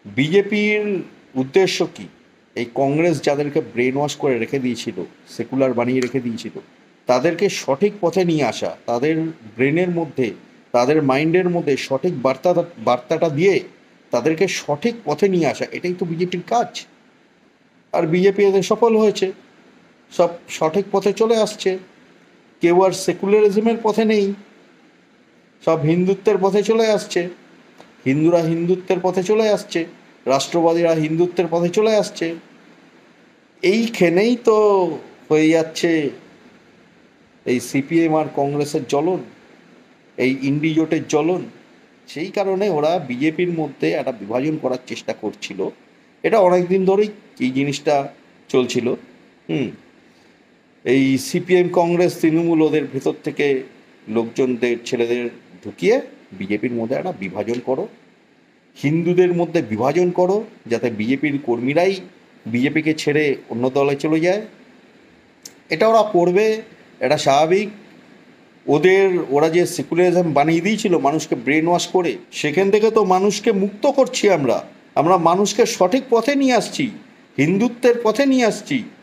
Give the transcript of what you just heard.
বিজেপির উদ্দেশ্য কি? এই কংগ্রেস যাদেরকে ব্রেন ওয়াশ করে রেখে দিয়েছিল, সেকুলার বানিয়ে রেখে দিয়েছিল, তাদেরকে সঠিক পথে নিয়ে আসা, তাদের ব্রেনের মধ্যে, তাদের মাইন্ডের মধ্যে সঠিক বার্তাটা দিয়ে তাদেরকে সঠিক পথে নিয়ে আসা, এটাই তো বিজেপির কাজ। আর বিজেপি এতে সফল হয়েছে, সব সঠিক পথে চলে আসছে। কেউ আর সেকুলারিজমের পথে নেই, সব হিন্দুত্বের পথে চলে আসছে। হিন্দুরা হিন্দুত্বের পথে চলে আসছে, রাষ্ট্রবাদীরা হিন্দুত্বের পথে চলে আসছে। এইখানেই তো হয়ে যাচ্ছে এই সিপিএম আর কংগ্রেসের জ্বলন, এই ইন্ডি জোটের জ্বলন। সেই কারণে ওরা বিজেপির মধ্যে একটা বিভাজন করার চেষ্টা করছিল। এটা অনেক দিন ধরেই এই জিনিসটা চলছিল। হুম। এই সিপিএম কংগ্রেস তৃণমূল ওদের ভেতর থেকে লোকজনদের ছেলেদের ঢুকিয়ে বিজেপির মধ্যে একটা বিভাজন করো, হিন্দুদের মধ্যে বিভাজন করো, যাতে বিজেপির কর্মীরাই বিজেপিকে ছেড়ে অন্য দলে চলে যায়। এটা ওরা করবে, এটা স্বাভাবিক। ওরা যে সেকুলারিজম বানিয়ে দিয়েছিল মানুষকে ব্রেন ওয়াশ করে, সেখান থেকে তো মানুষকে মুক্ত করছি আমরা। আমরা মানুষকে সঠিক পথে নিয়ে আসছি, হিন্দুত্বের পথে নিয়ে আসছি।